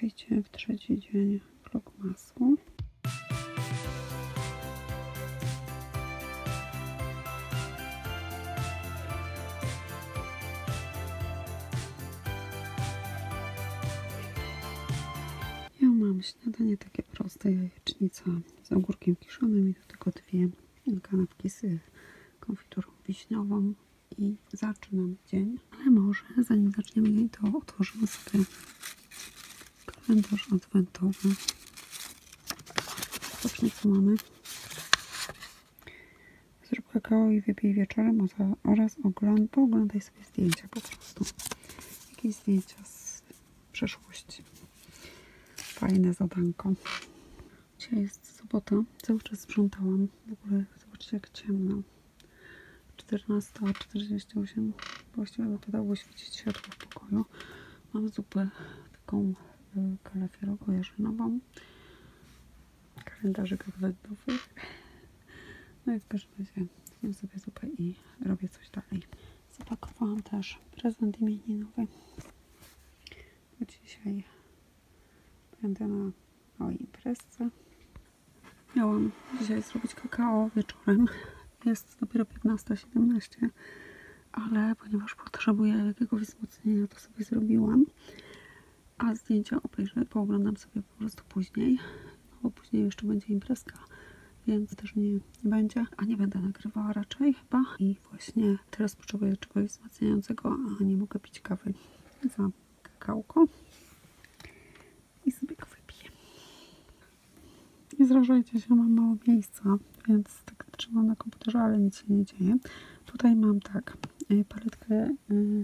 Witajcie w trzeci dzień vlogmasu. Ja mam śniadanie takie proste, jajecznica z ogórkiem kiszonym i do tego dwie kanapki z konfiturą wiśniową i zaczynam dzień. Ale może zanim zaczniemy dzień, to otworzymy sobie kalendarz adwentowy. Zobaczmy, co mamy. Zrób kakao i wypij wieczorem oraz pooglądaj sobie zdjęcia po prostu. Jakieś zdjęcia z przeszłości. Fajne zadanko. Dzisiaj jest sobota. Cały czas sprzątałam. W ogóle zobaczcie, jak ciemno. 14:48. Właściwie wypadało świecić światło w pokoju. Mam zupę taką kalafiorowo-jarzynową. Kalendarzyk adwentowy. No i w każdym razie zjem sobie zupę i robię coś dalej. Zapakowałam też prezent imieninowy. Bo dzisiaj będę na małej imprezce. Miałam dzisiaj zrobić kakao wieczorem. Jest dopiero 15:17, ale ponieważ potrzebuję jakiegoś wzmocnienia, to sobie zrobiłam. A zdjęcia pooglądam sobie po prostu później. No bo później jeszcze będzie imprezka, więc też nie będzie, a nie będę nagrywała raczej chyba. I właśnie teraz potrzebuję czegoś wzmacniającego, a nie mogę pić kawy za kakałko. I sobie go wypiję. Nie zrażajcie się, mam mało miejsca, więc tak trzymam na komputerze, ale nic się nie dzieje. Tutaj mam tak, paletkę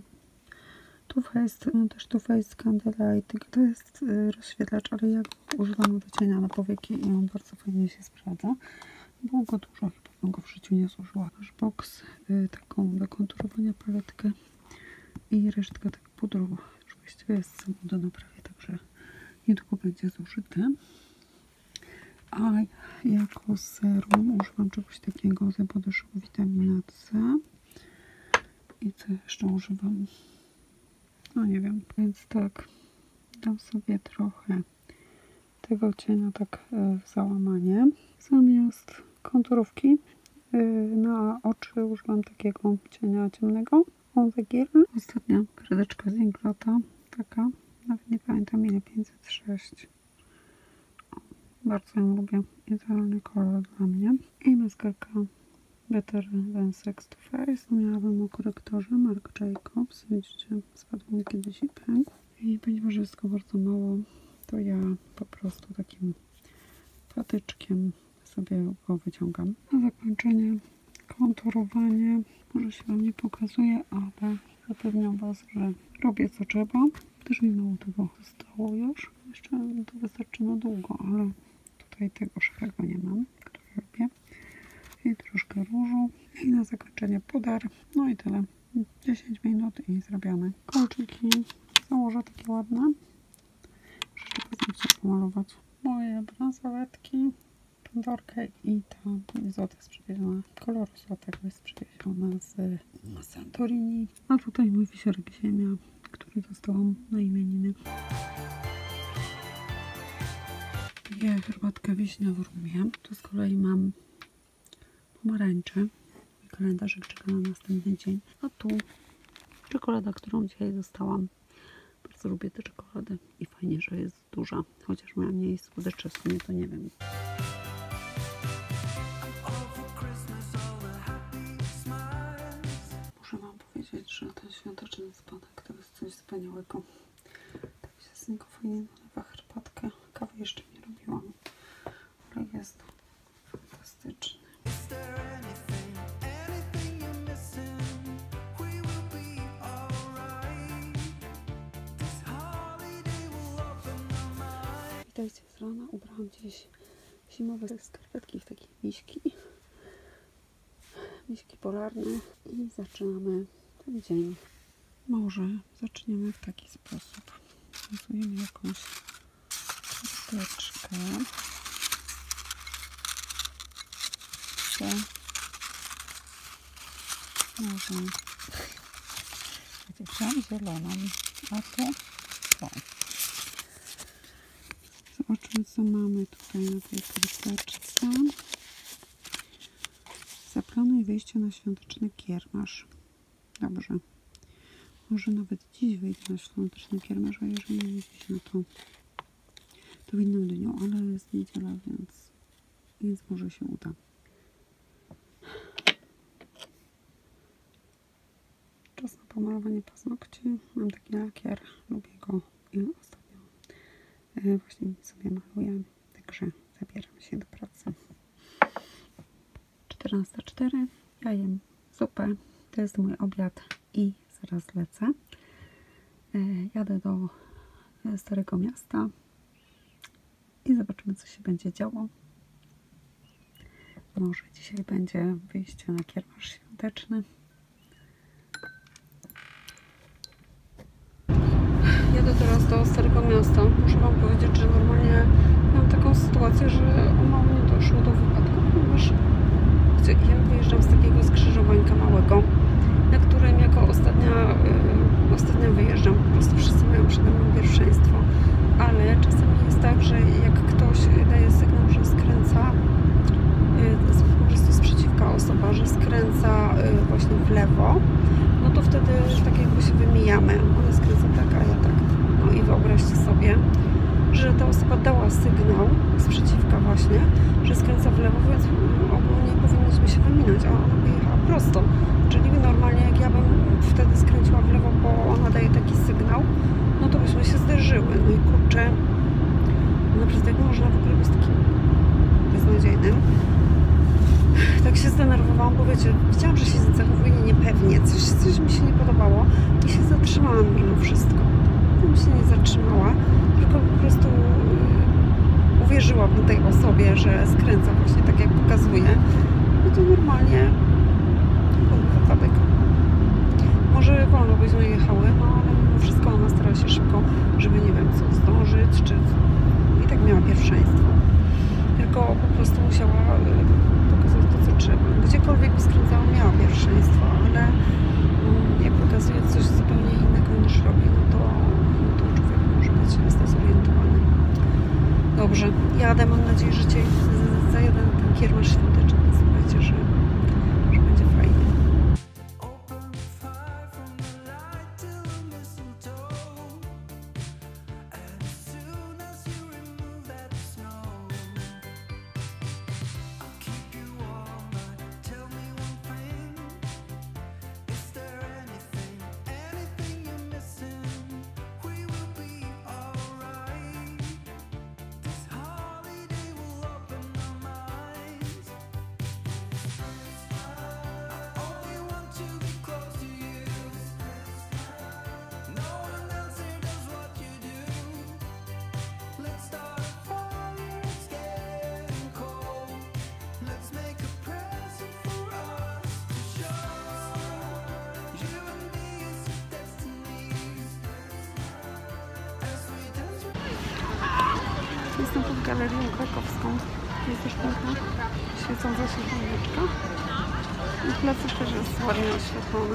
Too Faced Candlelight. To jest rozświetlacz, ale ja go używam do cienia na powieki i on bardzo fajnie się sprawdza. Było go dużo, chyba bym go w życiu nie zużyła. Box, taką do konturowania paletkę i resztkę tak pudru. Już właściwie jest samo do naprawy, także niedługo będzie zużyte. A jako serum używam czegoś takiego z Body Shop witamina C. I co jeszcze używam? No nie wiem, więc tak, dam sobie trochę tego cienia tak w załamanie. Zamiast konturówki na oczy używam takiego cienia ciemnego. On the Girl. Ostatnia kredeczka z Inglota, taka, nawet nie pamiętam ile, 506. Bardzo ją lubię, idealny kolor dla mnie. I maskarka Better Than Sex Too Faced. Miałabym o korektorze Marc Jacobs. Widzicie, spadł mi kiedyś i pękł. I ponieważ jest go bardzo mało, to ja po prostu takim patyczkiem sobie go wyciągam. Na zakończenie konturowanie. Może się wam nie pokazuje, ale zapewniam was, że robię co trzeba. Też mi mało tego zostało już. Jeszcze to wystarczy na długo, ale tutaj tego szarego nie mam, który robię. I troszkę różu. I na zakończenie puder. No i tyle. 10 minut i zrobione. Kolczyki założę takie ładne. Jeszcze paznokcie pomalować. Moje bransoletki, pandorkę i ta złota jest przywieziona. Kolor złotego jest przywieziona z Santorini. A tutaj mój wisiorek ziemia, który dostałam na imieniny. Piję herbatkę wiśnia w rumie. Tu z kolei mam pomarańcze. Mój kalendarzyk czeka na następny dzień. A tu czekolada, którą dzisiaj dostałam. Bardzo lubię te czekolady i fajnie, że jest duża. Chociaż miałam mniej słodyczy, w sumie to nie wiem. Muszę wam powiedzieć, że ten świąteczny dzbanek to jest coś wspaniałego. Tak się z niego fajnie nalewa herbatkę. Kawy jeszcze nie robiłam, ale jest fantastyczny. Witajcie z rana. Ubrałam dziś zimowe skarpetki w takie miśki polarne i zaczynamy ten dzień. Może zaczniemy w taki sposób. Rysujemy jakąś karteczkę. Może chciałam zieloną, a tu tą. zobaczmy, co mamy tutaj na tej karteczce. Zaplanuj wyjście na świąteczny kiermasz. Dobrze. Może nawet dziś wyjdę na świąteczny kiermasz, a jeżeli nie dziś, no to w innym dniu, ale jest niedziela, więc może się uda. Czas na pomalowanie paznokci. Mam taki lakier, lubię go i ostatnio właśnie sobie maluję, także zabieram się do pracy. 14:04. Ja jem zupę, to jest mój obiad i zaraz lecę. Jadę do Starego Miasta i zobaczymy, co się będzie działo. Może dzisiaj będzie wyjście na kiermasz świąteczny. Jadę teraz do Starego Miasta. Muszę Wam powiedzieć, że normalnie mam taką sytuację, że o mało nie doszło do wypadku, ponieważ ja wyjeżdżam z takiego skrzyżowańka małego, na którym jako ostatnia wyjeżdżam. Po prostu wszyscy mają przede mną pierwszeństwo. Ale czasami jest tak, że jak ktoś daje sygnał, że skręca, po prostu sprzeciwka osoba, że skręca właśnie w lewo, no to wtedy tak jakby się wymijamy. Ona skręca tak, a ja tak. No i wyobraźcie sobie, że ta osoba dała sygnał sprzeciwka właśnie, że skręca w lewo, więc ogólnie powinniśmy się wyminąć, a ona wyjechała prosto. Czyli normalnie jak ja bym wtedy skręciła w lewo, bo ona daje taki sygnał, no to byśmy się zderzyły. No i kurczę, naprawdę jak można w ogóle być takim beznadziejnym. Tak się zdenerwowałam, bo wiecie, widziałam, że się zachowuje niepewnie, coś mi się nie podobało i się zatrzymałam mimo wszystko. Ja bym się nie zatrzymała, tylko po prostu uwierzyłabym tej osobie, że skręca właśnie tak jak pokazuje. No to normalnie był wypadek. Może wolno byśmy jechały, no ale mimo wszystko ona starała się szybko, żeby nie wiem co, zdążyć, czy i tak miała pierwszeństwo. Tylko po prostu musiała pokazać to, co trzeba. Gdziekolwiek by skręcała, miała pierwszeństwo, ale jak pokazuje coś zupełnie innego niż robi, no to człowiek może być zdezorientowany. Dobrze, jadę, mam nadzieję, że dzisiaj zajadę na ten kiermasz świąteczny. Słuchajcie, że będzie fajnie. Jestem pod Galerią Krakowską. Jest też piękna, świecąca się choineczka. I plac też jest ładnie oświetlony.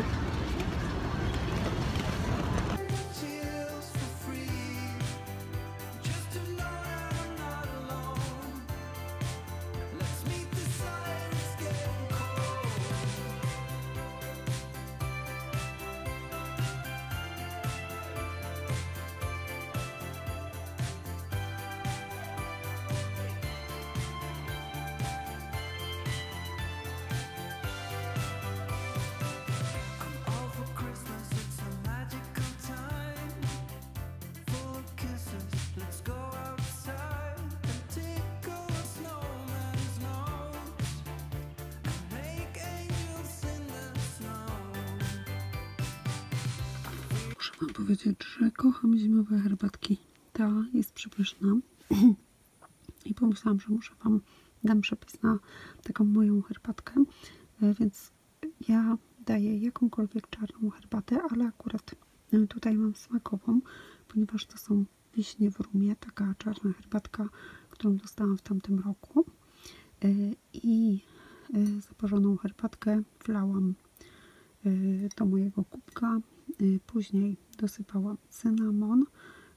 Muszę Wam powiedzieć, że kocham zimowe herbatki. Ta jest przepyszna. I pomyślałam, że może Wam dam przepis na taką moją herbatkę. Więc ja daję jakąkolwiek czarną herbatę, ale akurat tutaj mam smakową, ponieważ to są wiśnie w rumie, taka czarna herbatka, którą dostałam w tamtym roku. I zaparzoną herbatkę wlałam do mojego kubka. Później dosypałam cynamon,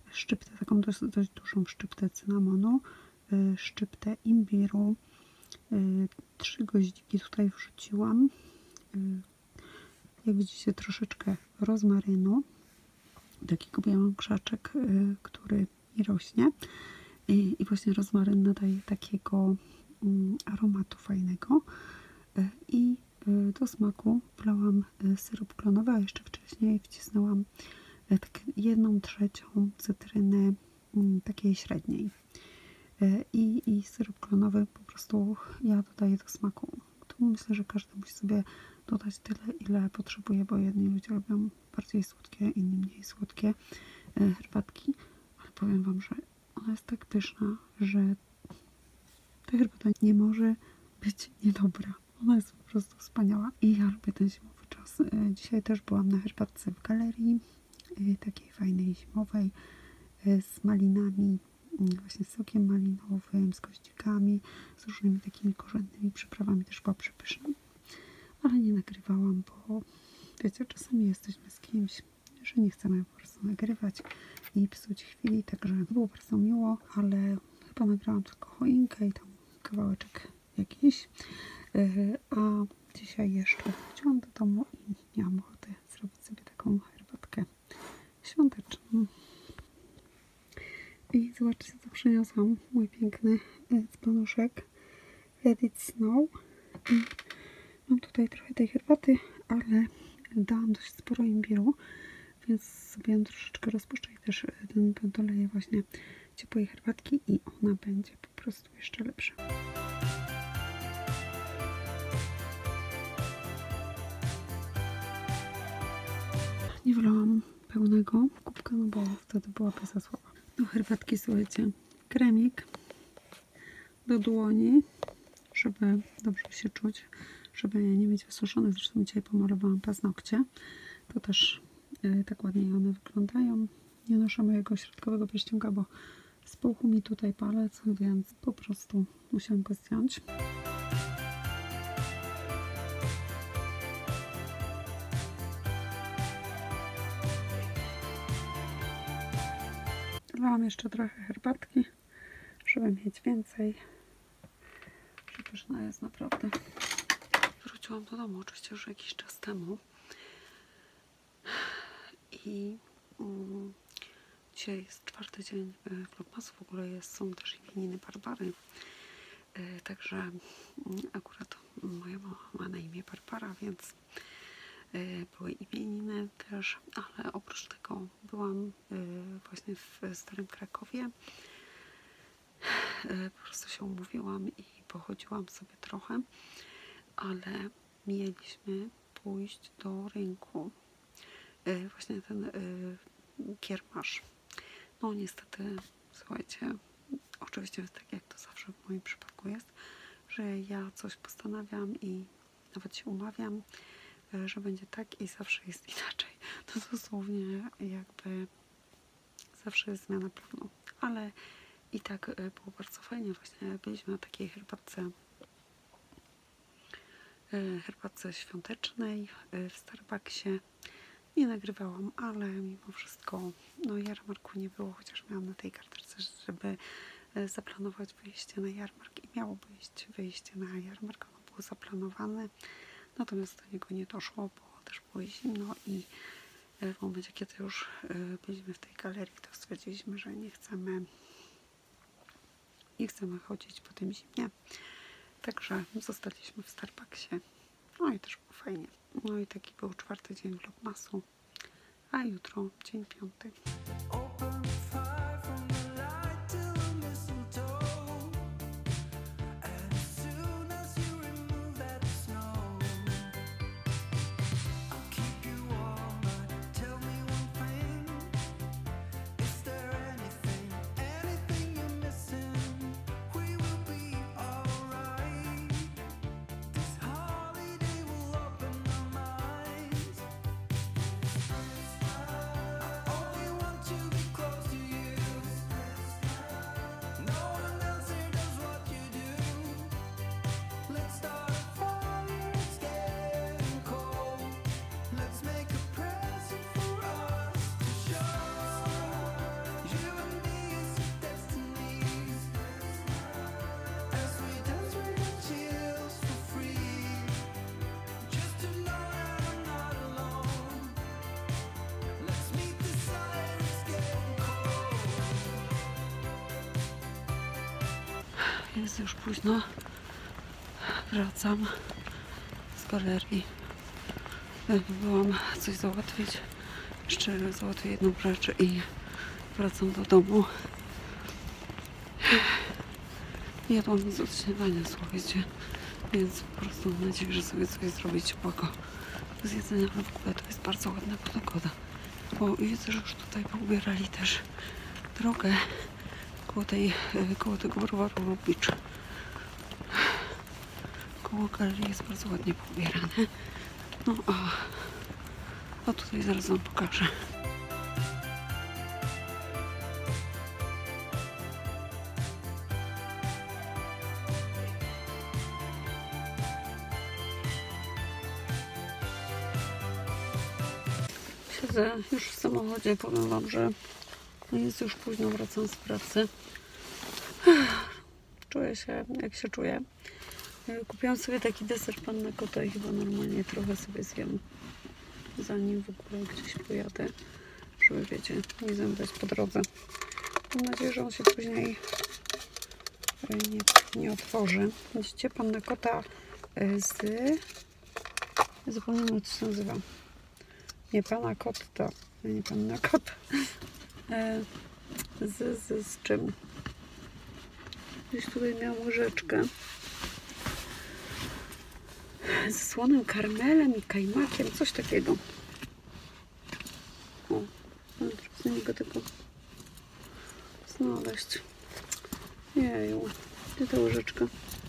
szczyptę, taką dość dużą szczyptę cynamonu, szczyptę imbiru, 3 goździki tutaj wrzuciłam, jak widzicie troszeczkę rozmarynu, taki kupiłam krzaczek, który mi rośnie i właśnie rozmaryn nadaje takiego aromatu fajnego i do smaku wlałam syrop klonowy, a jeszcze wcześniej wcisnęłam tak 1/3 cytryny takiej średniej. I syrop klonowy po prostu ja dodaję do smaku. Tu myślę, że każdy musi sobie dodać tyle, ile potrzebuje, bo jedni ludzie lubią bardziej słodkie, inni mniej słodkie herbatki, ale powiem wam, że ona jest tak pyszna, że ta herbata nie może być niedobra. Ona jest po prostu wspaniała i ja lubię ten zimowy czas. Dzisiaj też byłam na herbatce w galerii, takiej fajnej zimowej, z malinami, właśnie z sokiem malinowym, z goździkami, z różnymi takimi korzennymi przyprawami. Też była przepyszna, ale nie nagrywałam, bo wiecie, czasami jesteśmy z kimś, że nie chcemy po prostu nagrywać i psuć chwili, także było bardzo miło, ale chyba nagrałam tylko choinkę i tam kawałeczek jakiś, a dzisiaj jeszcze wróciłam do domu i miałam ochotę zrobić sobie taką herbatkę świąteczną. I zobaczcie, co przyniosłam. Mój piękny dzbanuszek Let It Snow. I mam tutaj trochę tej herbaty, ale dałam dość sporo imbiru, więc sobie ją troszeczkę rozpuszczę i też doleję właśnie ciepłej herbatki i ona będzie po prostu jeszcze lepsza. Nie wlałam pełnego kubka, no bo wtedy byłaby za słaba. Do herbatki, słuchajcie, kremik do dłoni, żeby dobrze się czuć, żeby nie mieć wysuszonych. Zresztą dzisiaj pomalowałam paznokcie. To też tak ładnie one wyglądają. Nie noszę mojego środkowego pierścionka, bo spuchł mi tutaj palec, więc po prostu musiałam go zdjąć. Dodałam jeszcze trochę herbatki, żeby mieć więcej. Przepyszna jest naprawdę. Wróciłam do domu oczywiście już jakiś czas temu i dzisiaj jest 4. dzień vlogmasu. W ogóle są też imieniny Barbary. Także akurat moja mama ma na imię Barbara, więc były imieniny też, ale oprócz tego byłam właśnie w Starym Krakowie. Po prostu się umówiłam i pochodziłam sobie trochę, ale mieliśmy pójść do rynku. Właśnie ten kiermasz. No niestety, słuchajcie, oczywiście tak jak to zawsze w moim przypadku jest, że ja coś postanawiam i nawet się umawiam, że będzie tak i zawsze jest inaczej. To dosłownie jakby zawsze jest zmiana planu. Ale i tak było bardzo fajnie. Właśnie byliśmy na takiej herbatce świątecznej w Starbucksie. Nie nagrywałam, ale mimo wszystko no jarmarku nie było, chociaż miałam na tej karteczce, żeby zaplanować wyjście na jarmark i miało być wyjście na jarmark, ono było zaplanowane, natomiast do niego nie doszło, bo też było zimno i w momencie, kiedy już byliśmy w tej galerii, to stwierdziliśmy, że nie chcemy chodzić po tym zimnie, także zostaliśmy w Starbucksie. No i też było fajnie. No i taki był 4. dzień vlogmasu, a jutro dzień 5. To Jest już późno. Wracam z galerii. Byłam coś załatwić. Jeszcze załatwię jedną rzecz i wracam do domu. Jadłam nic od śniadania, słuchajcie. Więc po prostu mam nadzieję, że sobie coś zrobić ciepłego do zjedzenia. Ale w ogóle to jest bardzo ładna pogoda. Bo widzę, że już tutaj poubierali też drogę koło tego browaru Lubicz. Koło galerii jest bardzo ładnie poubierane. No a tutaj zaraz wam pokażę. Siedzę już w samochodzie, powiem wam, że jest już późno, wracam z pracy. Czuję się, jak się czuję. Kupiłam sobie taki deser Panna Cotta i chyba normalnie trochę sobie zjem, zanim w ogóle gdzieś pojadę, żeby, wiecie, nie zemdleć po drodze. Mam nadzieję, że on się później nie otworzy. Widzicie, Panna Cotta z... Zapomniałam, jak to się nazywa. Nie Panna Cotta, nie Panna Cotta. Z czym? Gdzieś tutaj miałam łyżeczkę. Z słonym karmelem i kajmakiem, coś takiego. O, ale teraz nie mogę tego znaleźć. Jeju, gdzie ta łyżeczka?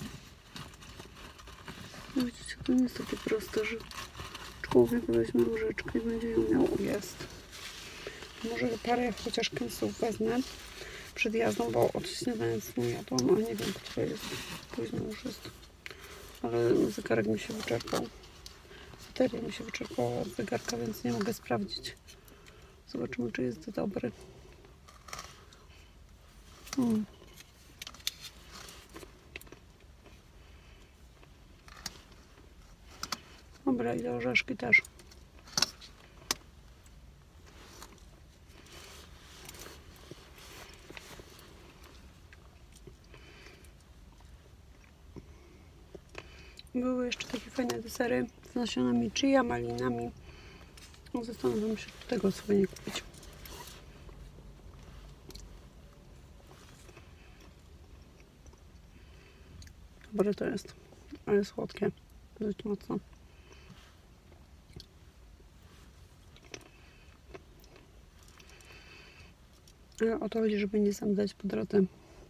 No widzicie, to nie jest takie proste, że człowiek weźmie łyżeczkę i będzie ją miał. Jest. Może parę chociaż kęsów wezmę przed jazdą, bo od śniadania nie jadłam, a nie wiem, które jest. Późno już jest. Ale zegarek mi się wyczerpał. Bateria mi się wyczerpała od zegarka, więc nie mogę sprawdzić. Zobaczymy, czy jest dobry. Dobra, i te orzeszki też. Były jeszcze takie fajne desery z nasionami chia, malinami. No, zastanawiam się, czy tego sobie nie kupić. Dobre to jest, ale słodkie. Dość mocno. Ale o to chodzi, żeby nie zemdleć po drodze.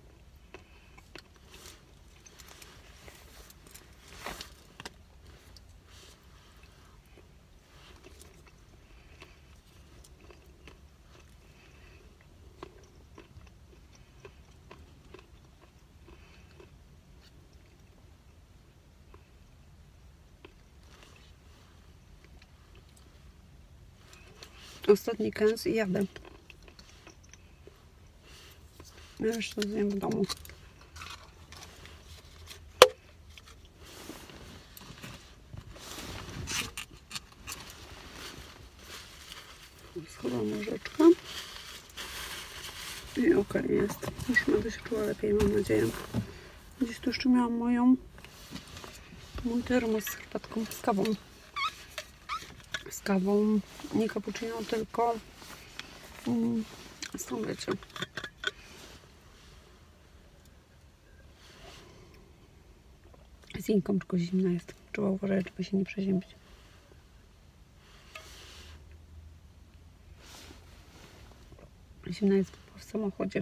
Ostatni kęs i jadę. Ja jeszcze zjem w domu. Schowam łyżeczkę. I okej, jest. Już będę się czuła lepiej, mam nadzieję. Gdzieś tu jeszcze miałam mój termos z herbatką, z kawą. Z kawą, nie cappuccino, tylko z tą, wiecie, z inką, tylko zimna jest. Trzeba uważać, żeby się nie przeziębić. Zimna jest w samochodzie.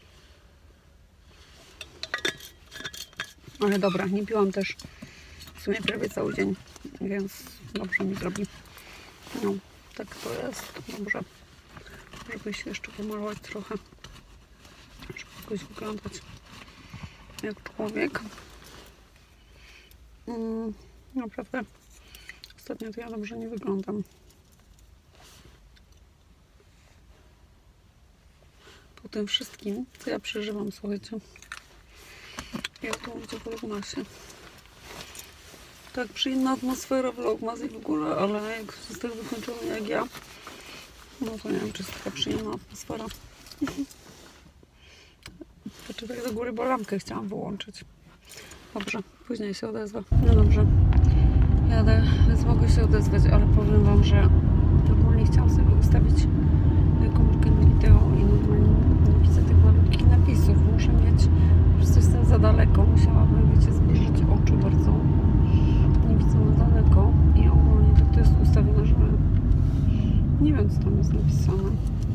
Ale dobra, nie piłam też w sumie prawie cały dzień, więc dobrze mi zrobi. No, tak to jest. Dobrze. Żeby się jeszcze pomalować trochę. Żeby jakoś wyglądać jak człowiek. Naprawdę ostatnio to ja dobrze nie wyglądam. Po tym wszystkim, co ja przeżywam, słuchajcie. Jak to będzie w Vlogmasie. Tak, przyjemna atmosfera Vlogmas i w ogóle, ale jak jest tak wykończony jak ja, no to nie wiem, czy jest taka przyjemna atmosfera. Czekaj do góry, bo lampkę chciałam wyłączyć. Dobrze, później się odezwę. No dobrze, jadę, więc mogę się odezwać, ale powiem wam, że normalnie chciałam sobie ustawić komórkę na wideo i normalnie nie widzę tych malutkich napisów. Muszę mieć, po prostu jestem za daleko, musiałabym, wiecie, zbliżyć oczy bardzo. Nie widzę na daleko i ogólnie tak to jest ustawione, że nie wiem, co tam jest napisane.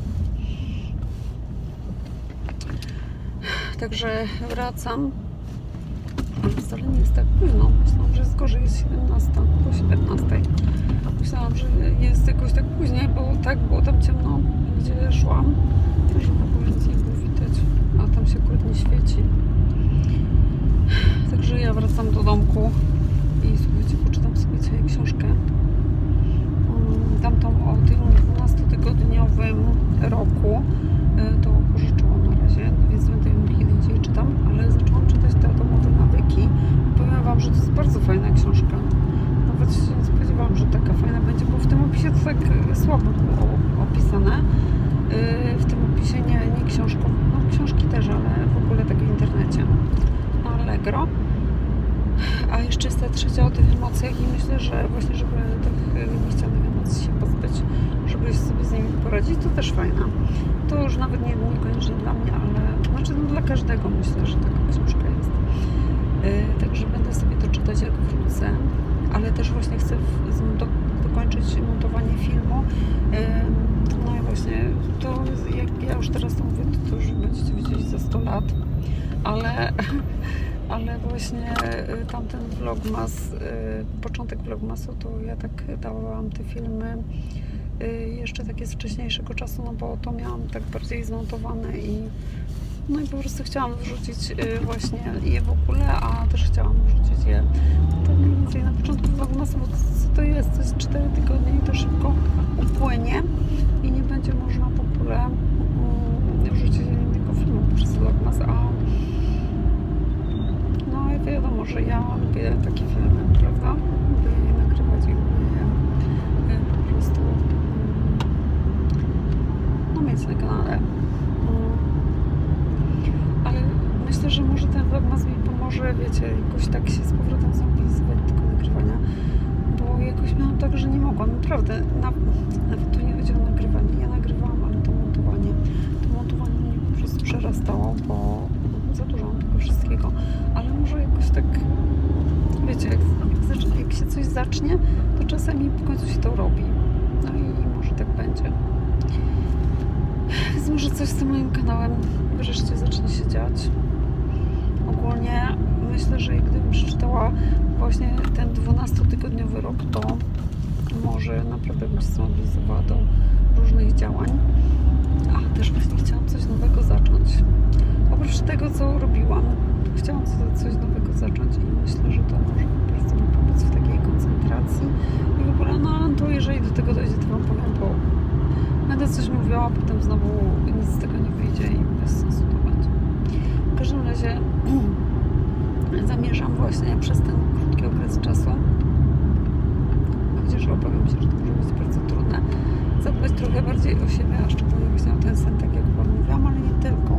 Także wracam. Wcale nie jest tak późno. Myślałam, że jest gorzej, jest 17 po 17. Myślałam, że jest jakoś tak później, bo tak było tam ciemno, gdzie szłam, że w ogóle nic nie było widać, a tam się akurat nie świeci. Także ja wracam do domku i słuchajcie, poczytam sobie dzisiaj książkę. Tamtą o tym 12-tygodniowym roku to pożyczyłam na razie, więc będę ją kiedy indziej czytam, ale zaczęłam czytać te atomowe nawyki. Powiem wam, że to jest bardzo fajna książka. Nawet się nie spodziewałam, że taka fajna będzie, bo w tym opisie to tak słabo było opisane. W tym opisie nie książką, no książki też, ale w ogóle tak w internecie. Na Allegro. A jeszcze jest ta trzecia o tych emocjach i myślę, że właśnie, żeby tych niechcianych emocji się pozbyć, żeby sobie z nimi poradzić, to też fajna. To już nawet niekoniecznie dla mnie, ale znaczy no, dla każdego myślę, że taka książka jest. Także będę sobie to czytać jak wrócę, ale też właśnie chcę dokończyć montowanie filmu. No i właśnie to, jak ja już teraz to mówię, to już będziecie widzieć za 100 lat, ale właśnie tamten vlogmas, początek vlogmasu, to ja tak dawałam te filmy jeszcze takie z wcześniejszego czasu, no bo to miałam tak bardziej zmontowane i no i po prostu chciałam wrzucić właśnie je w ogóle, a też chciałam wrzucić je tak mniej więcej na początku vlogmasu, bo co to jest? To jest 4 tygodnie i to szybko upłynie i nie będzie można w ogóle wrzucić innego filmu przez vlogmas, a no i wiadomo, że ja lubię takie filmy, prawda? Lubię je nagrywać i lubię je po prostu no, mieć na kanale. Ale myślę, że może ten vlogmas mi pomoże, wiecie, jakoś tak się z powrotem zorganizować tego nagrywania, bo jakoś miałam tak, że nie mogłam, naprawdę, nawet tu nie chodzi o nagrywanie, ja nagrywałam, ale to montowanie mnie po prostu przerastało, bo za dużo mam tego wszystkiego, ale może jakoś tak, wiecie, jak się coś zacznie, to czasami w końcu się to robi, no i może tak będzie. Więc może coś z tym moim kanałem wreszcie zacznie się dziać. Ogólnie myślę, że gdybym przeczytała właśnie ten 12-tygodniowy rok, to może naprawdę bym się zmobilizowała do różnych działań. A też właśnie chciałam coś nowego zacząć. Oprócz tego, co robiłam, chciałam coś nowego zacząć i myślę, że to może bardzo mi pomóc w takiej koncentracji. I w ogóle, no to jeżeli do tego dojdzie, to wam powiem, bo będę coś mówiła, a potem znowu nic z tego nie wyjdzie i bez sensu to będzie. W każdym razie zamierzam właśnie przez ten krótki okres czasu, chociaż obawiam się, że to może być bardzo trudne, zadbać trochę bardziej o siebie, a szczególnie właśnie o ten sen, tak jak wam mówiłam, ale nie tylko.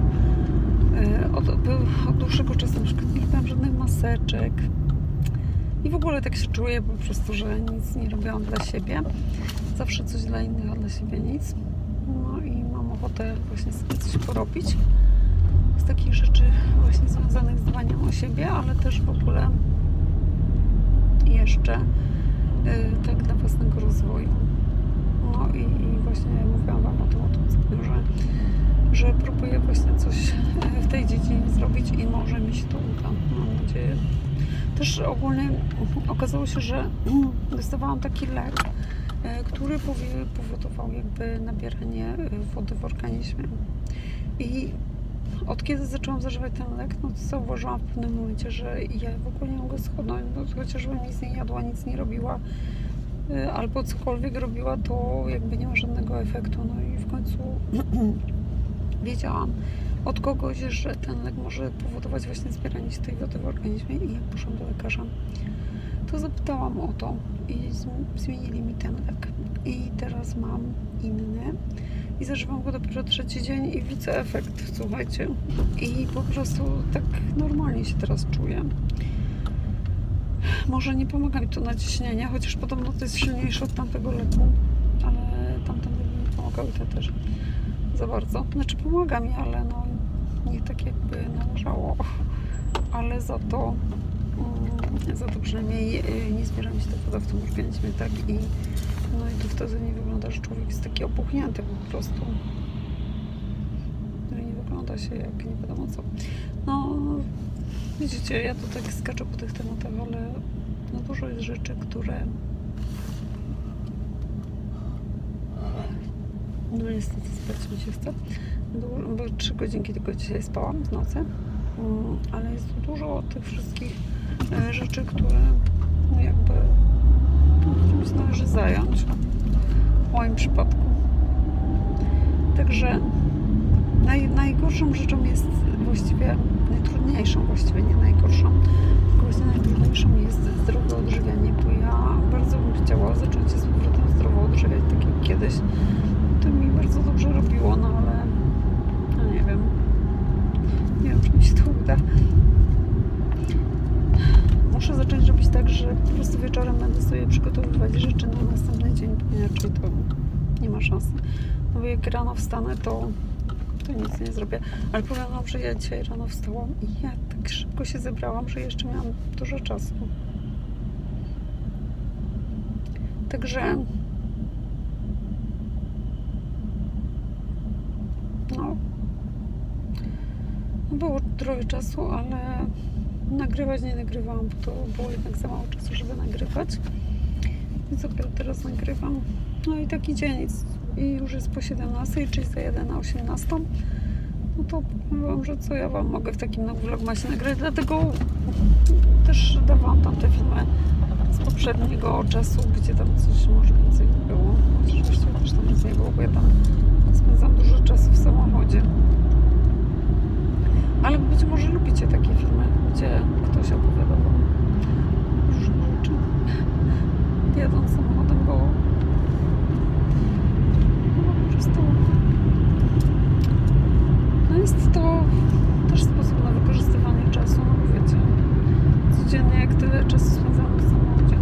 Od dłuższego czasu na przykład nie robiłam żadnych maseczek i w ogóle tak się czuję po prostu, że nic nie robiłam dla siebie. Zawsze coś dla innych, a dla siebie nic. No i mam ochotę właśnie sobie coś porobić z takich rzeczy właśnie związanych z dbaniem o siebie, ale też w ogóle jeszcze tak dla własnego rozwoju. No i właśnie mówiłam wam o tym ostatnio, że próbuję właśnie coś w tej dziedzinie zrobić i może mi się to uda, mam nadzieję. Też ogólnie okazało się, że dostawałam taki lek, który powodował jakby nabieranie wody w organizmie. I od kiedy zaczęłam zażywać ten lek, no to zauważyłam w pewnym momencie, że ja w ogóle nie mogę schudnąć, no chociażbym nic nie jadła, nic nie robiła, albo cokolwiek robiła, to jakby nie ma żadnego efektu. No i w końcu wiedziałam od kogoś, że ten lek może powodować właśnie zbieranie się tej wody w organizmie i jak poszłam do lekarza, to zapytałam o to i zmienili mi ten lek. I teraz mam inny i zażywam go dopiero 3. dzień i widzę efekt, słuchajcie. I po prostu tak normalnie się teraz czuję. Może nie pomaga mi to nacieśnienie, chociaż podobno to jest silniejsze od tamtego leku, ale tamten lek nie pomagał i to też za bardzo. Znaczy pomaga mi, ale no nie tak jakby należało, ale za to przynajmniej nie zbiera mi się ta woda w tym organizmie, tak? No i to wtedy nie wygląda, że człowiek jest taki opuchnięty po prostu. No i nie wygląda się jak nie wiadomo co. No, widzicie, ja tu tak skaczę po tych tematach, ale no dużo jest rzeczy, które no niestety spać mi się chce, bo 3 godzinki tylko dzisiaj spałam w nocy, ale jest tu dużo tych wszystkich rzeczy, które no jakby czymś należy zająć w moim przypadku. Także najgorszą rzeczą jest właściwie, najtrudniejszą właściwie, nie najgorszą, tylko właśnie najtrudniejszą jest zdrowe odżywianie, bo ja bardzo bym chciała zacząć się z powrotem zdrowo odżywiać, tak jak kiedyś. To mi bardzo dobrze robiło, no ale no nie wiem, czy mi się to uda. Muszę zacząć robić tak, że po prostu wieczorem będę sobie przygotowywać rzeczy na następny dzień, inaczej to nie ma szansy. No bo jak rano wstanę, to nic nie zrobię. Ale powiem wam, że ja dzisiaj rano wstałam i ja tak szybko się zebrałam, że jeszcze miałam dużo czasu. Także no było trochę czasu, ale nagrywać nie nagrywałam, bo to było jednak za mało czasu, żeby nagrywać. I dopiero teraz nagrywam. No i taki dzień i już jest po 17, czyli zajadę na 18. No to powiem wam, że co ja wam mogę w takim vlogmasie nagrać, dlatego też dawałam tam te filmy z poprzedniego czasu, gdzie tam coś może więcej było. Oczywiście też tam nic nie było, bo ja tam spędzam dużo czasu w samochodzie. Ale być może lubicie takie filmy, gdzie ktoś opowiada wam różne rzeczy jadąc samochodem, bo no, po prostu no jest to też sposób na wykorzystywanie czasu, no bo wiecie, codziennie jak tyle czasu spędzamy w samochodzie,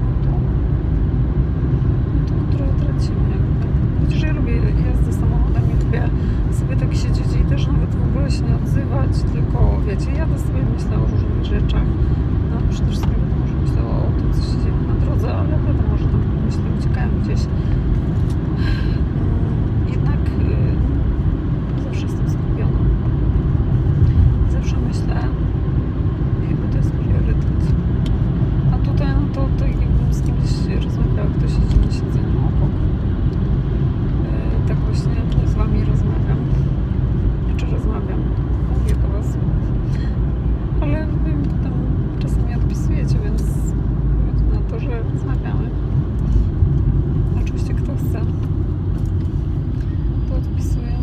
no to trochę tracimy. Chociaż ja lubię jazdę samochodem i lubię sobie tak siedzieć i też nawet w ogóle się nie odzywać, tylko wiecie, jadę sobie, myślę o różnych rzeczach. No przede wszystkim wiadomo, że myślę o tym, co się dzieje na drodze, ale wiadomo, że tam myśli uciekają gdzieś. Jednak zawsze jestem skupiona. Zawsze myślę, jakby to jest priorytet. A tutaj, no to jakbym z kimś rozmawiała, kto siedzi na siedzeniu obok. Tak właśnie z wami rozmawiam. Znaczy rozmawiam, mówię do was. Ale wy potem czasami odpisujecie, więc wychodzi na to, że rozmawiamy. Oczywiście kto chce, to odpisuje.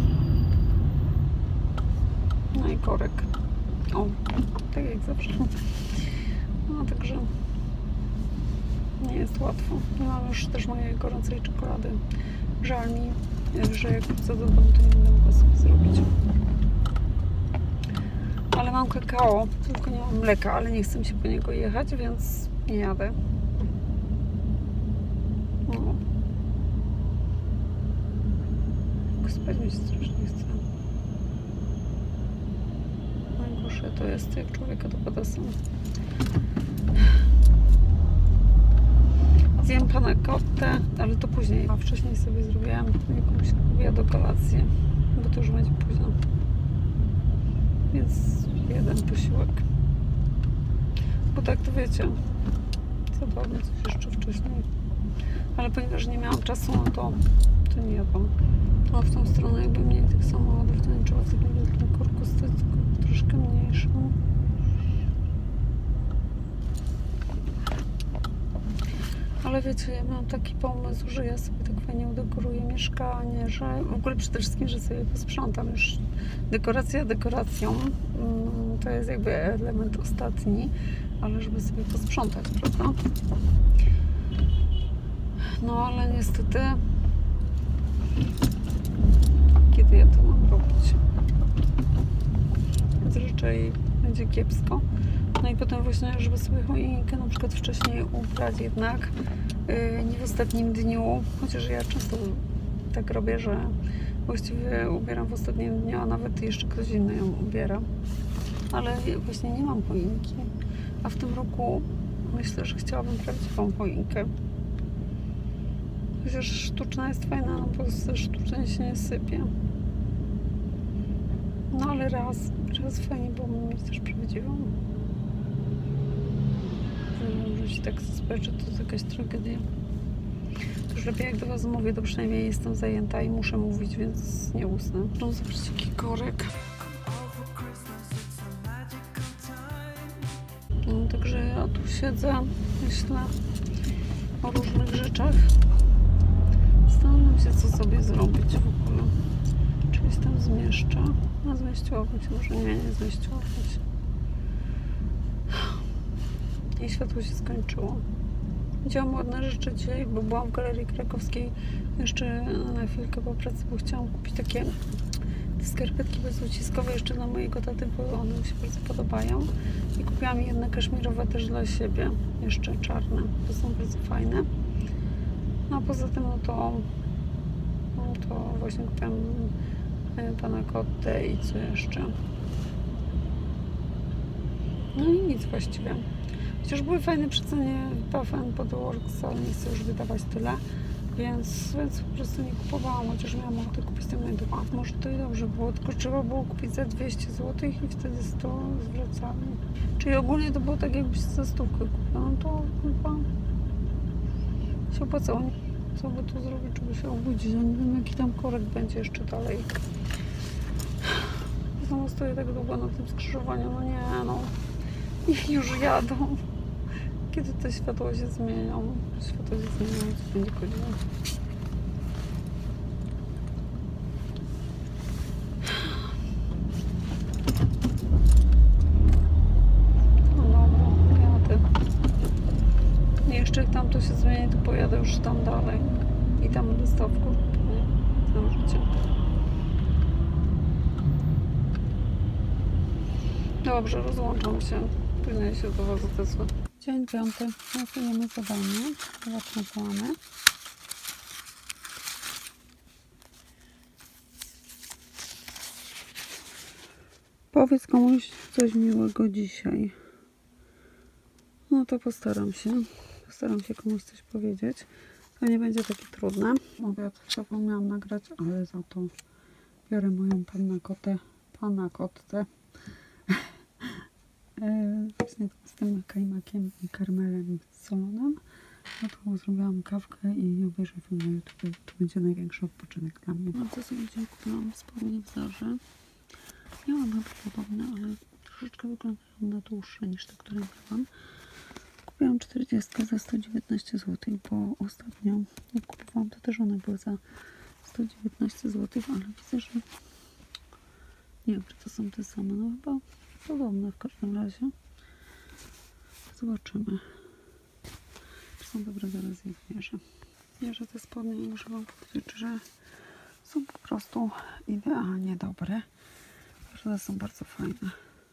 No i korek. O, tak jak zawsze. No także nie jest łatwo. Nie mam już też mojej gorącej czekolady. Żal mi, że jak wrócę do domu, to nie będę mogła sobie zrobić. Ale mam kakao, tylko nie mam mleka, ale nie chcę mi się po niego jechać, więc nie jadę. No. Spać mi się strasznie chce. Najgorsze to jest, jak człowieka dopada sen. Zjem panna cottę, ale to później. A wcześniej sobie zrobiłam jakąś obiad, kolację, bo to już będzie późno. Więc jeden posiłek. Bo tak to wiecie, zadałabym coś jeszcze wcześniej. Ale ponieważ nie miałam czasu, no to nie jadłam. No w tą stronę jakby mniej tych samochodów, to nie trzeba w takim wielkim korku stać, tylko troszkę mniejszą. Ale wiecie, ja mam taki pomysł, że ja sobie tak fajnie udekoruję mieszkanie, że w ogóle przede wszystkim, że sobie posprzątam już. Dekoracja dekoracją, to jest jakby element ostatni, ale żeby sobie posprzątać, prawda? No ale niestety kiedy ja to mam robić. Więc raczej będzie kiepsko. No i potem właśnie, żeby sobie choinkę na przykład wcześniej ubrać jednak, nie w ostatnim dniu, chociaż ja często tak robię, że właściwie ubieram w ostatnim dniu, a nawet jeszcze ktoś inny ją ubiera. Ale właśnie nie mam choinki, a w tym roku myślę, że chciałabym prawdziwą choinkę. Chociaż sztuczna jest fajna, no bo sztucznie się nie sypie. No ale raz fajnie byłoby mieć też prawdziwą. Może się tak spać, że to jest jakaś tragedia. To już lepiej jak do Was mówię, to przynajmniej jestem zajęta i muszę mówić, więc nie usnę. No zobaczcie, jaki korek. No, także ja tu siedzę, myślę o różnych rzeczach. Zastanawiam się, co sobie zrobić w ogóle. Czy się tam zmieszczę? No, zmieściłabym się, może nie zmieściłabym się. I światło się skończyło. Widziałam ładne rzeczy dzisiaj, bo byłam w Galerii Krakowskiej jeszcze na chwilkę po pracy, bo chciałam kupić takie te skarpetki bezuciskowe jeszcze dla mojego taty, bo one mi się bardzo podobają. I kupiłam jedne kaszmirowe też dla siebie, jeszcze czarne, to są bardzo fajne. No a poza tym no to właśnie kupiłam pana Kotte i co jeszcze. No i nic właściwie. Chociaż były fajne przecenie Bath & Body Works, ale nie chcę już wydawać tyle, więc po prostu nie kupowałam, chociaż miałam ochotę kupić ten mydło. Może to i dobrze było, tylko trzeba było kupić za 200 zł i wtedy 100 zwracali. Czyli ogólnie to było tak, jakbyś za 100 kupiła, no to chyba się opłacało. Co by tu zrobić, żeby się obudzić? Ja nie wiem, jaki tam korek będzie jeszcze dalej. Znowu stoję tak długo na tym skrzyżowaniu, no nie, no. Niech już jadą. Kiedy te światła się zmienią? Światła się zmienią, co będzie godzina. No dobra, jadę. I jeszcze jak tam to się zmieni, to pojadę już tam dalej. I tam dostawku. Nie, tam życie. Dobrze, rozłączam się. Później się do Was odezwę. Dzień 5. Następujemy zadanie. Zobaczmy, co mamy. Powiedz komuś coś miłego dzisiaj. No to postaram się. Postaram się komuś coś powiedzieć. To nie będzie takie trudne. Obiad zapomniałam nagrać, ale za to biorę moją pana Kottę. Właśnie z tym kajmakiem i karmelem solonym. No to zrobiłam kawkę i obejrzę film na YouTube. To będzie największy odpoczynek dla mnie. No to sobie dzisiaj kupiłam spodnie w Zarze. Miałam chyba podobne, ale troszeczkę wyglądają na dłuższe niż te, które miałam. Kupiłam 40 za 119 zł, bo ostatnio jak kupowałam, to też one były za 119 zł, ale widzę, że nie wiem, czy to są te same. No chyba podobne w każdym razie. Zobaczymy. Czy są dobre, zaraz je zmierzę. Zmierzę te spodnie i muszę Wam powiedzieć, że są po prostu idealnie dobre. Że są bardzo fajne.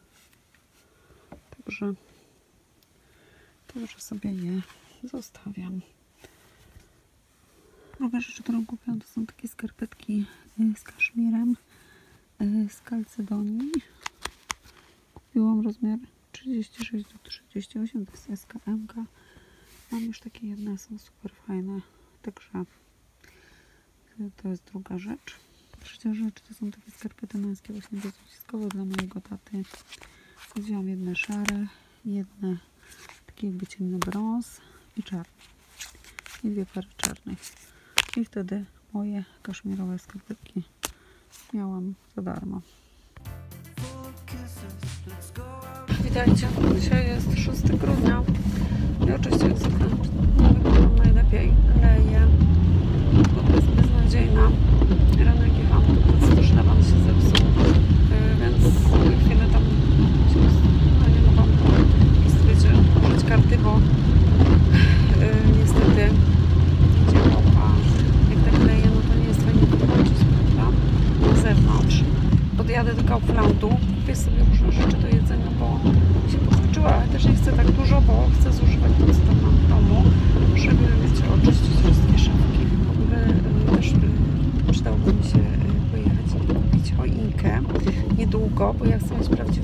Także sobie je zostawiam. Druga rzecz, którą kupiłam, to są takie skarpetki z kaszmirem z Calcedonii. Kupiłam rozmiar 36 do 38, to jest SKM. Mam już takie jedne, są super fajne. Także to jest druga rzecz. Trzecia rzecz to są takie skarpety męskie, właśnie bezuciskowe dla mojego taty. Wziąłam jedne szare, jedne takie jakby ciemny brąz i czarne. I dwie pary czarnych. I wtedy moje kaszmirowe skarpetki miałam za darmo. Witajcie, dzisiaj jest 6 grudnia i oczywiście jak zwykle nie wyglądam najlepiej, leję. Pogoda jest beznadziejna. Rano jak jechałam, to też lewan się zepsuł, więc chwilę tam nie mogłam użyć karty, bo niestety nie działał, a jak tak leje, no to nie jest fajnie wychodzić, prawda?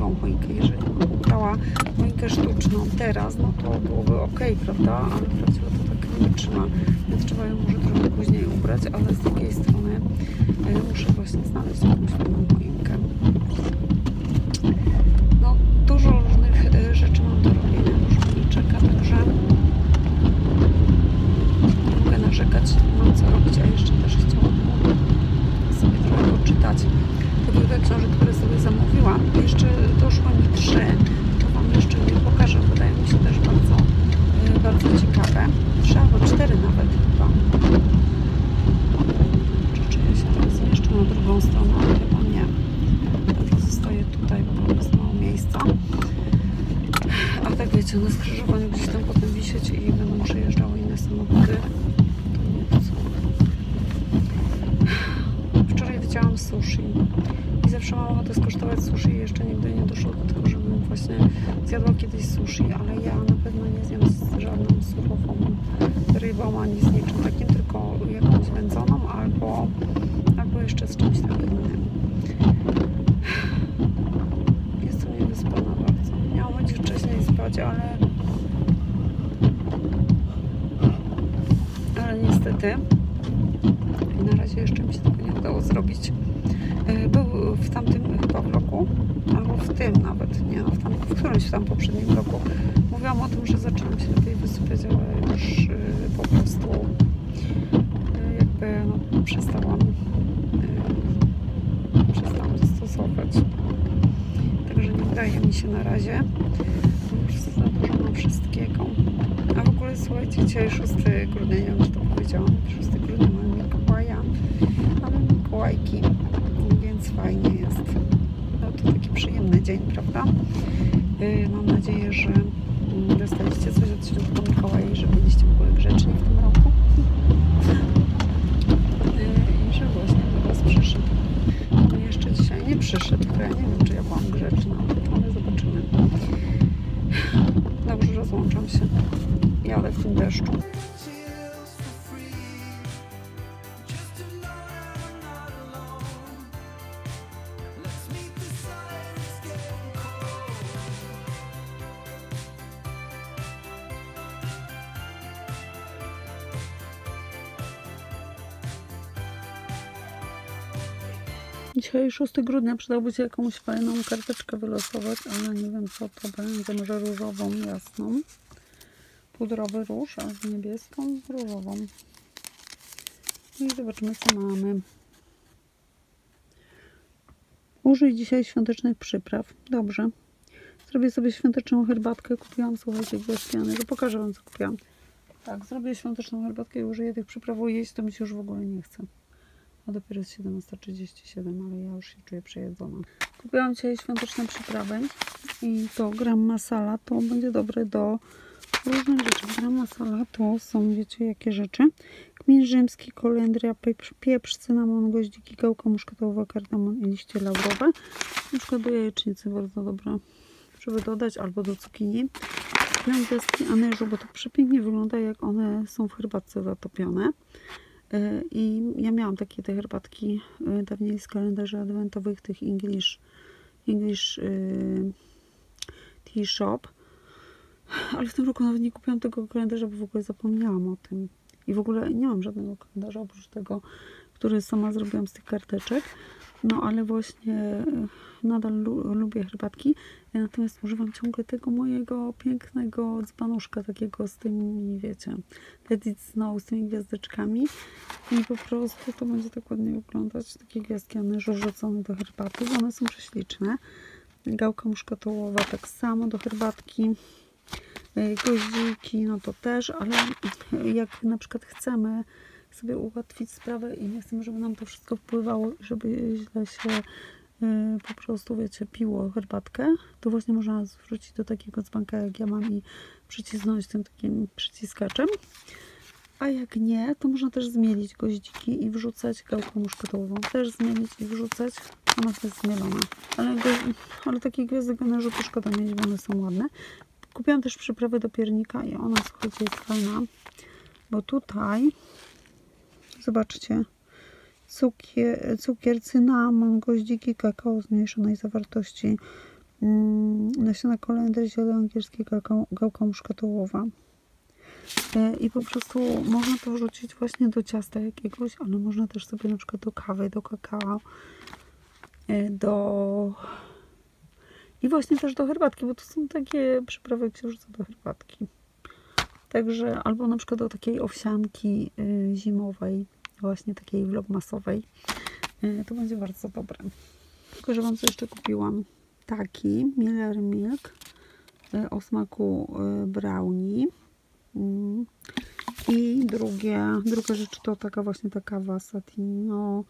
prawdziwą choinkę. Jeżeli bym ubrała choinkę sztuczną teraz, no to byłoby ok, prawda? Ale prawdziwa to tak nie trzyma, więc trzeba ją może trochę później ubrać, ale z drugiej strony muszę właśnie znaleźć jakąś fajną choinkę. No, dużo różnych rzeczy mam do robienia, dużo mnie czeka, także nie mogę narzekać, mam co robić, a jeszcze też chciałabym sobie trochę poczytać te kilka książek, które sobie zamówiłam. Jeszcze doszło mi 3, to Wam jeszcze nie pokażę, wydaje mi się też bardzo ciekawe. 3 albo 4 nawet chyba. Czy ja się teraz zmieszczę na drugą stronę? Chyba nie. Dobrze, zostaję tutaj, bo jest mało miejsca. A tak wiecie, na skrzyżowaniu gdzieś tam potem wisieć i będą przejeżdżały inne samochody. To nie co. Wczoraj widziałam sushi i zawsze mam ochotę skosztować sushi i jeszcze nigdy nie doszło do tego, żebym właśnie zjadła kiedyś sushi, ale ja na pewno nie zjem z żadną surową rybą ani z niczym takim, tylko jakąś wędzoną albo jeszcze z czymś tam innym. Jestem niewyspana bardzo. Miałam choć wcześniej spać, ale niestety na razie jeszcze mi się tego nie udało zrobić. Był w tamtym chyba vlogu, albo w tym nawet, nie no, w którymś tam poprzednim roku mówiłam o tym, że zaczynam się lepiej wysypiać, ale już po prostu jakby no, przestałam to stosować. Także nie udaje mi się na razie. Już za dużo mam wszystkiego. A w ogóle słuchajcie, dzisiaj 6 grudnia, nie wiem czy to powiedziałam, 6 grudnia mamy Mikołaja, mamy Mikołajki, więc fajnie jest. No to taki przyjemny dzień, prawda? Mam nadzieję, że dostaliście coś od świętego Mikołaja i że byliście w ogóle grzeczni w tym roku. I że właśnie do Was przyszedł. No jeszcze dzisiaj nie przyszedł, to ja nie wiem, czy ja byłam grzeczna, ale zobaczymy. Dobrze, rozłączam się. Jadę w tym deszczu. Dzisiaj 6 grudnia przydałby się jakąś fajną karteczkę wylosować, ale nie wiem co to będzie, może różową, jasną. Pudrowy róż, a niebieską, różową. I zobaczymy co mamy. Użyj dzisiaj świątecznych przypraw. Dobrze. Zrobię sobie świąteczną herbatkę. Kupiłam, słuchajcie, gwiazdkiany. Pokażę Wam co kupiłam. Tak, zrobię świąteczną herbatkę i użyję tych przypraw. Jeść to mi się już w ogóle nie chce. A dopiero jest 17:37, ale ja już się czuję przejedzona. Kupiłam dzisiaj świąteczne przyprawy i to gram masala. To będzie dobre do różnych rzeczy. Gram masala to są, wiecie jakie rzeczy? Kmin rzymski, kolendria, pieprz, cynamon, goździki, gałka muszkatołowa, kardamon i liście laurowe. Na przykład do jajecznicy bardzo dobre, żeby dodać, albo do cukinii. Kupiłam gwiazdki anyżu, bo to przepięknie wygląda, jak one są w herbatce zatopione. I ja miałam takie te herbatki dawniej z kalendarzy adwentowych, tych English Tea Shop, ale w tym roku nawet nie kupiłam tego kalendarza, bo w ogóle zapomniałam o tym i w ogóle nie mam żadnego kalendarza oprócz tego, który sama zrobiłam z tych karteczek. No ale właśnie nadal lubię herbatki, natomiast używam ciągle tego mojego pięknego dzbanuszka, takiego z tymi, wiecie, Let It Snow, z tymi gwiazdeczkami i po prostu to będzie tak ładnie wyglądać, takie gwiazdki anyżu rzucone do herbaty, bo one są prześliczne. Gałka muszkatołowa tak samo do herbatki, goździki, no to też, ale jak na przykład chcemy sobie ułatwić sprawę i nie chcemy, żeby nam to wszystko wpływało, żeby źle się po prostu, wiecie, piło herbatkę, to właśnie można zwrócić do takiego dzbanka jak ja mam i przycisnąć tym takim przyciskaczem. A jak nie, to można też zmielić goździki i wrzucać gałkę muszkatołową. Też zmielić i wrzucać. Ona jest zmielona. Ale takie gwiazdek anyżu to szkoda mieć, bo one są ładne. Kupiłam też przyprawę do piernika i ona, słuchajcie, jest fajna, bo tutaj zobaczcie, cukier, cynamon, goździki, kakao zmniejszonej zawartości nasiona kolendry, ziele angielskie, gałka muszkatołowa. I po prostu można to wrzucić właśnie do ciasta jakiegoś, ale można też sobie na przykład do kawy, do kakao, i właśnie też do herbatki, bo to są takie przyprawy, jak się wrzuca do herbatki. Także albo na przykład do takiej owsianki zimowej, właśnie takiej vlogmasowej. To będzie bardzo dobre. Pokażę Wam, co jeszcze kupiłam. Taki Miller Milk o smaku brownie. I druga rzecz to taka właśnie ta kawa Satino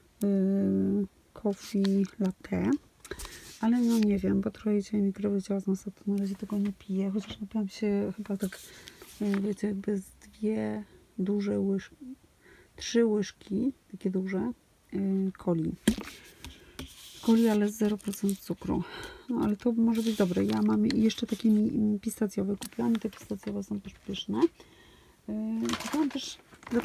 Coffee Latte. Ale no nie wiem, bo trochę dzisiaj mi krew wycięła z nosa, to na razie tego nie piję. Chociaż napiłam się chyba tak, wiecie, jakby z 2 duże łyżki, 3 łyżki, takie duże, coli. Coli, ale z 0% cukru. No ale to może być dobre. Ja mam jeszcze takie pistacjowe kupiłam i te pistacjowe są też pyszne. Kupiłam też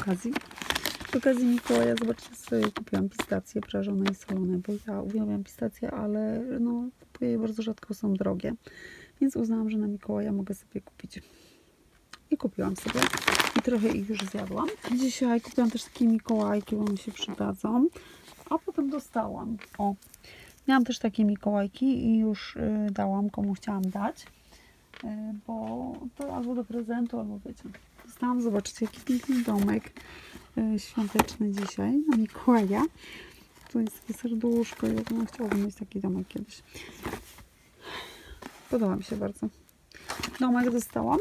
z okazji Mikołaja, zobaczcie, sobie kupiłam pistacje prażone i solone, bo ja uwielbiam pistacje, ale no, kupuję je bardzo rzadko, są drogie. Więc uznałam, że na Mikołaja mogę sobie kupić. I kupiłam sobie. I trochę ich już zjadłam. Dzisiaj kupiłam też takie Mikołajki, bo mi się przydadzą. A potem dostałam. Miałam też takie Mikołajki i już dałam, komu chciałam dać. Bo to albo do prezentu, albo wiecie. Dostałam, zobaczcie, jaki piękny domek świąteczny dzisiaj na Mikołaja. Tu jest takie serduszko i no, chciałabym mieć taki domek kiedyś. Podoba mi się bardzo. Domek dostałam.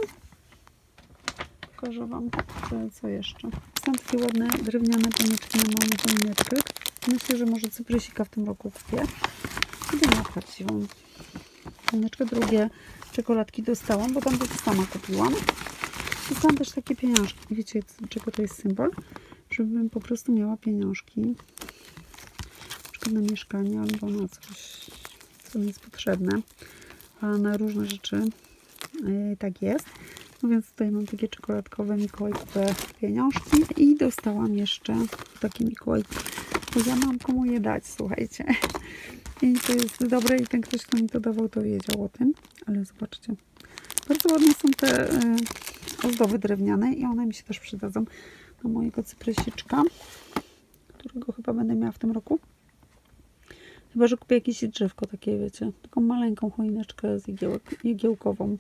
Pokażę Wam, co jeszcze. Są takie ładne drewniane panieczki na małą choineczkę. Myślę, że może cyprysika w tym roku kupię. Będę miała prawdziwą panieczkę. Drugie czekoladki dostałam, bo tam to sama kupiłam. Dostałam też takie pieniążki. Wiecie, czego to jest symbol? Żebym po prostu miała pieniążki. Na przykład na mieszkanie albo na coś, co mi jest potrzebne. A na różne rzeczy tak jest. No więc tutaj mam takie czekoladkowe mikołajkowe pieniążki. I dostałam jeszcze takie mikołajki. Bo ja mam komu je dać, słuchajcie. I to jest dobre i ten ktoś, kto mi to dawał, to wiedział o tym. Ale zobaczcie. Bardzo ładne są te ozdoby drewniane i one mi się też przydadzą do mojego cyprysiczka, którego chyba będę miała w tym roku. Chyba że kupię jakieś drzewko takie, wiecie, taką maleńką choineczkę z igiełkową.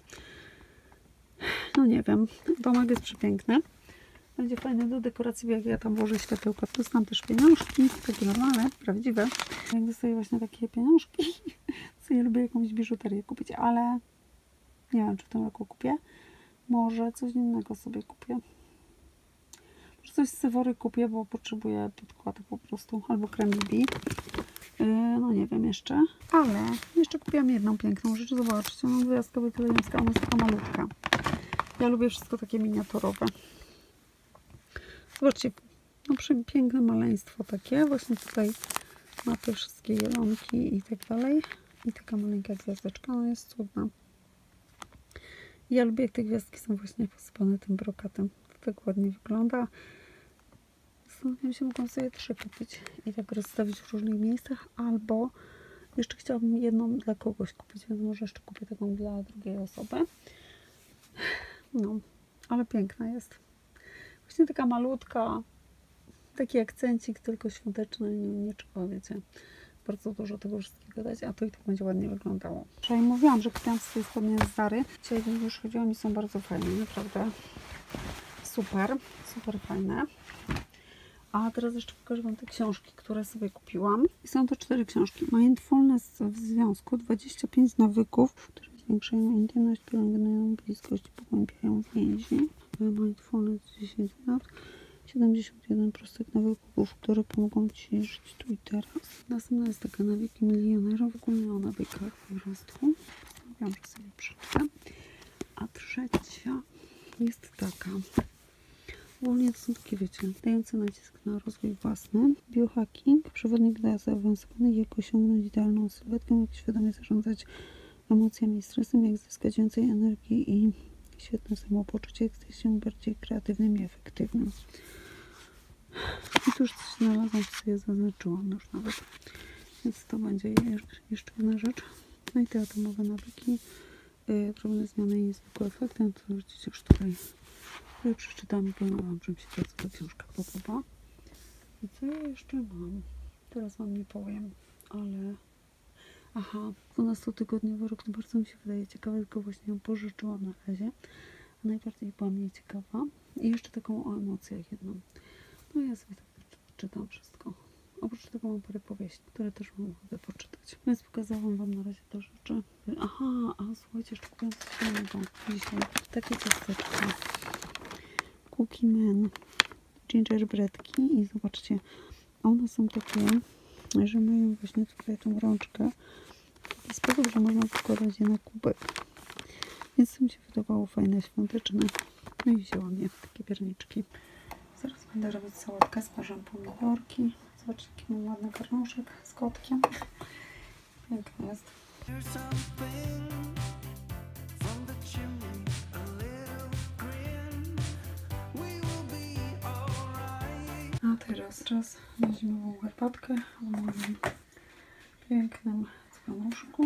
No nie wiem, domek jest przepiękny. Będzie fajny do dekoracji, jak ja tam włożę światełka. Tu są też pieniążki, takie normalne, prawdziwe. Jak dostaję właśnie takie pieniążki, co ja lubię jakąś biżuterię kupić, ale nie wiem, czy w tym roku kupię. Może coś innego sobie kupię. Może coś z Sewory kupię, bo potrzebuję podkładek po prostu. Albo krem BB. No nie wiem jeszcze. Ale jeszcze kupiłam jedną piękną rzecz. Zobaczcie, mam gwiazdkę betlejemską. Ona jest taka malutka. Ja lubię wszystko takie miniaturowe. Zobaczcie, no piękne maleństwo takie. Właśnie tutaj ma te wszystkie jelonki i tak dalej. I taka maleńka gwiazdeczka. Ona jest cudna. Ja lubię, jak te gwiazdki są właśnie posypane tym brokatem. To tak ładnie wygląda. Zastanawiam się, mogłam sobie 3 kupić i tak rozstawić w różnych miejscach, albo jeszcze chciałabym jedną dla kogoś kupić, więc może jeszcze kupię taką dla drugiej osoby. No, ale piękna jest. Właśnie taka malutka, taki akcencik tylko świąteczny, nie trzeba, wiecie, bardzo dużo tego wszystkiego dać, a to i tak będzie ładnie wyglądało. Wczoraj mówiłam, że kupiłam sobie spodnie z Zary. Dzisiaj już chodziłam i są bardzo fajne, naprawdę super, super fajne. A teraz jeszcze pokażę Wam te książki, które sobie kupiłam. I są to 4 książki. Mindfulness w związku, 25 nawyków, które zwiększają intymność, pielęgnują bliskość, pogłębiają więzi. Mindfulness 10 minut. 71 prostych nawyków, które pomogą Ci żyć tu i teraz. Następna jest taka nawyki milionerów, ogólnie o nawykach po prostu. Postanowiłam, że sobie przeczytam. A trzecia jest taka. Ogólnie to są takie, wiecie, dające nacisk na rozwój własny. Biohacking, przewodnik dla zaawansowanych, jak osiągnąć idealną sylwetkę, jak świadomie zarządzać emocjami i stresem, jak zyskać więcej energii i świetne samopoczucie, jak stać się bardziej kreatywnym i efektywnym. I tu już coś znalazłam, co sobie zaznaczyłam już nawet. Więc to będzie jeszcze jedna rzecz. No i te atomowe nawyki, drobne zmiany i zwykłe efekty, to widzicie już tutaj przeczytam, powiem wam, że mi się bardzo ta książka podoba. I co ja jeszcze mam? Teraz wam nie powiem, ale... Aha, 12-tygodniowy rok, to bardzo mi się wydaje ciekawe, tylko właśnie ją pożyczyłam na razie. A najbardziej byłam jej ciekawa. I jeszcze taką o emocjach jedną. No ja sobie tak czytam wszystko. Oprócz tego mam parę powieści, które też mam ochotę poczytać. Więc pokazałam wam na razie te rzeczy. Aha, a słuchajcie, jeszcze kupiłam coś fajnego dzisiaj. Takie ciasteczka. Cookie Man. Gingerbreadki. I zobaczcie, one są takie, że mają właśnie tutaj tą rączkę. W taki sposób, że można wkładać je na kubek. Więc to mi się wydawało fajne, świąteczne. No i wzięłam je, takie pierniczki. Zaraz będę robić sałatkę, smażam pomidorki. Zobaczcie, jaki mam ładny garnuszek z kotkiem. Piękny jest. A teraz czas na zimową herbatkę w moim pięknym garnuszku.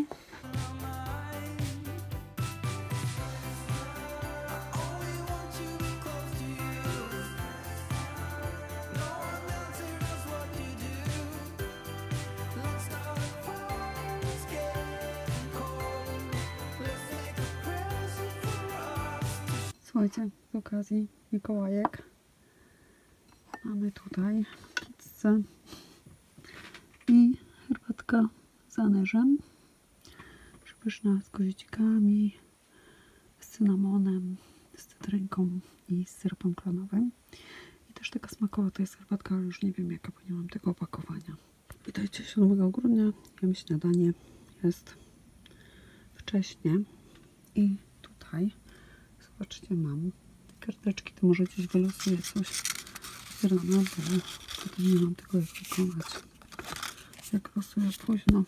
Słuchajcie, z okazji Mikołajek mamy tutaj pizzę i herbatka z aneżem, przepyszna, z kozicikami, z cynamonem, z cytrynką i z syropem klonowym. I też taka smakowa to jest herbatka, ale już nie wiem jaka, bo nie mam tego opakowania. Witajcie, 7 grudnia, jem śniadanie, jest wcześnie i tutaj zobaczcie, mam karteczki, to może gdzieś wylosuję coś rano, bo potem nie mam tego jak wykonać. Jak losuję późno.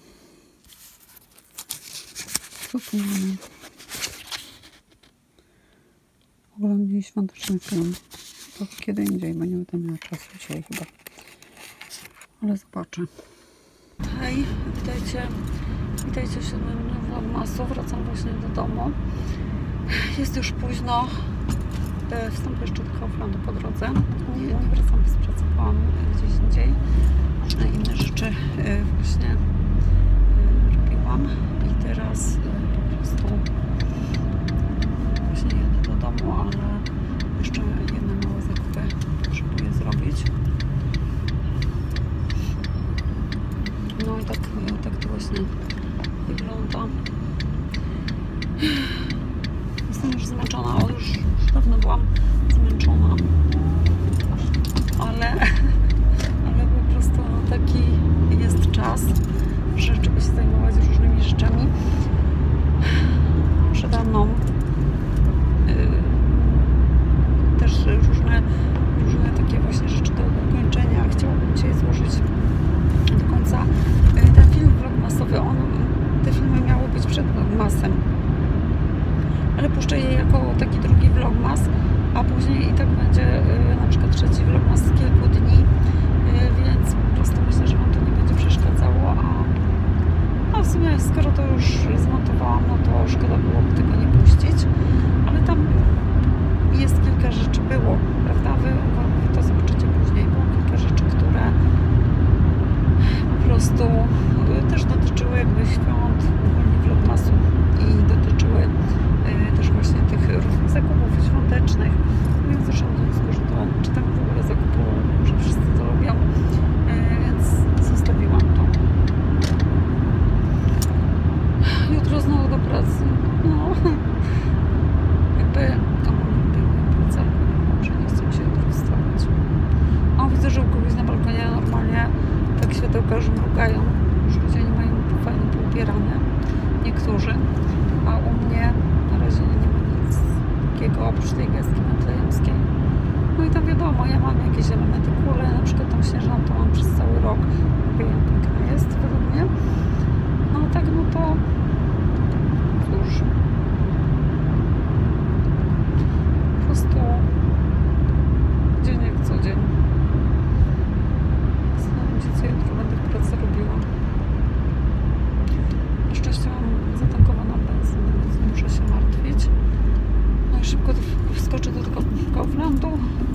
Co tu mamy? W ogóle mniej świąteczny film. To kiedy indziej, bo nie będę miała czasu dzisiaj chyba. Ale zobaczę. Hej, witajcie. Witajcie w 7 dniu vlogmasu. Wracam właśnie do domu. Jest już późno. Wstąpię jeszcze do Kauflandu po drodze. Nie wracam bez pracy, byłam gdzieś indziej. Różne inne rzeczy właśnie robiłam. I teraz po prostu właśnie jadę do domu, ale jeszcze jedne małe zakupy potrzebuję zrobić. No i tak to właśnie wygląda. Jestem już zmęczona, już dawno byłam zmęczona, ale po prostu no, taki jest czas, że trzeba się zajmować różnymi rzeczami. Przede mną też różne takie właśnie rzeczy do ukończenia. Chciałabym dzisiaj złożyć do końca ten film vlogmasowy. Te filmy miały być przed vlogmasem, ale puszczę je jako taki drugi vlogmas, a później i tak będzie na przykład trzeci vlogmas z kilku dni, więc po prostu myślę, że wam to nie będzie przeszkadzało, a w sumie skoro to już zmontowałam, no to szkoda byłoby tego nie puścić, ale tam jest kilka rzeczy, prawda? Wy to zobaczycie później, było kilka rzeczy, które po prostu też dotyczyły jakby świąt, ogólnie vlogmasu i dotyczyły też właśnie tych różnych zakupów świątecznych, więc zresztą do wniosku, że to czytam w ogóle zakupu, że wszyscy to lubią, więc zostawiłam to. Jutro znowu do pracy. No, jakby lubię moją pracę, że nie chcę mi się jutro wstawać. O, widzę, że u kogoś na balkonie normalnie tak światełka już mrugają, już ludzie nie mają fajnie poubierane, niektórzy, a u mnie na razie nie ma nic takiego oprócz tej gwiazdki betlejemskiej. No i tam wiadomo, ja mam jakieś elementy kule, na przykład tą śnieżną to mam przez cały rok, piękna jest według mnie. No tak, no to cóż, po prostu dzień jak co dzień. Zastanawiam się, co jutro będę w pracy robiła. Na szczęście mam Kauflandu.